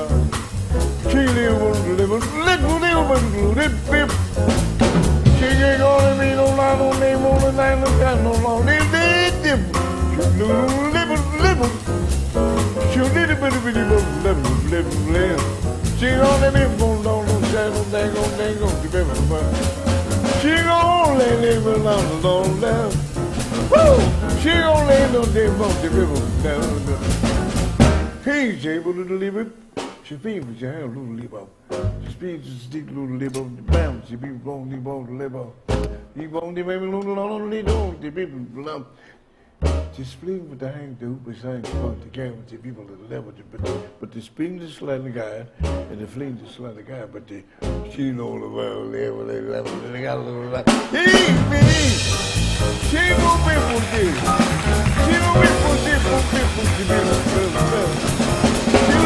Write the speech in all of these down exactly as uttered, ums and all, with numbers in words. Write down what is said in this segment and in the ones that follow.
She live on the live, little live, live, live. She ain't gonna be no line on name on the line of God, no long, live, live, live. She live, live, she little bit of bitty live, live, live, live. She gonna live on down no shadow, dang on, dang on, the baby, but she gonna live alone, don't live. Woo! She gonna live on the baby, down the he's able to deliver. She feeds with your hand, little liver. She speaks to stick little liver, the bam, she be going to live on the liver. He won't be maybe little on the little, the people love. She split with the hang to beside the game with the people at the level, but but the spring the slightly guy and the fling the slightly guy, but the she know the world level, they level, they got a little like, hey, me! She no people did. She no people did, no people did, no people did.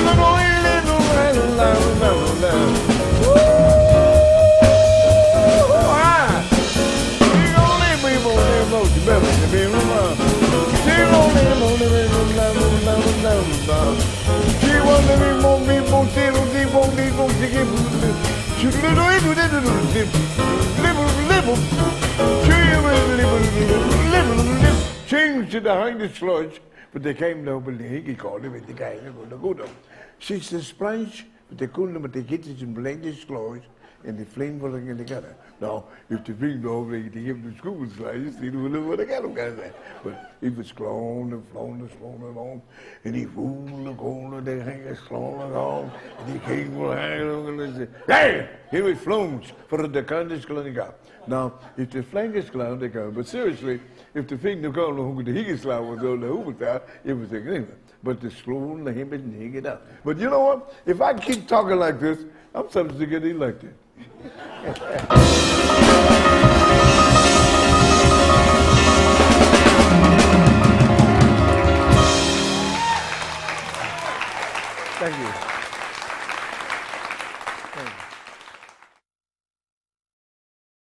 Change to the hind sludge, but they came down with the hickey called him, and the guy never go down. She's the splash, but they couldn't, but they get it in blanket sludge, and the flame was in the gutter. Now, if the big dog, they give the school slice, they don't know what they got him guys at. But he was flown and flown and flown along, and he fooled the corner, they hang a slow along, and he came for hang along, and they said, hey! He was flown for the kind of skull he got. Now, if the flank is clown, they come. But seriously, if the thing the corner who the higgis was on the hoover there, it was a game. But the slow and the him and hang it out. But you know what? If I keep talking like this, I'm subject to get elected.